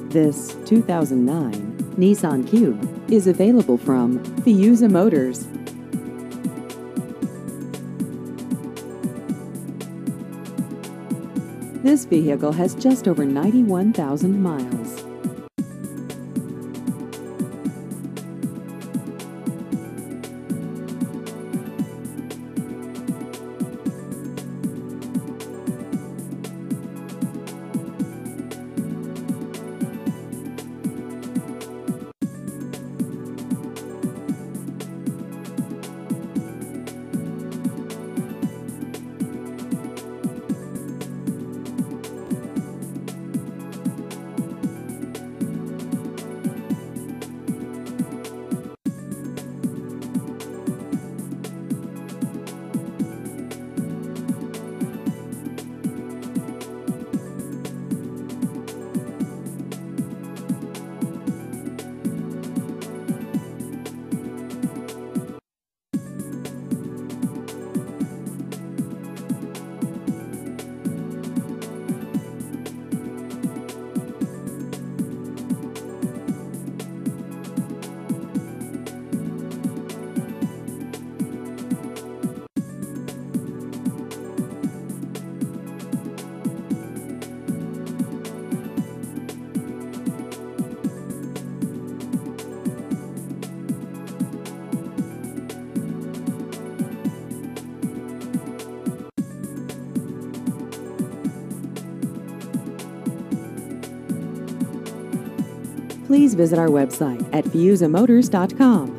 This 2009 Nissan Cube is available from Fiuza Motors. This vehicle has just over 91,000 miles. Please visit our website at fiuzamotors.com.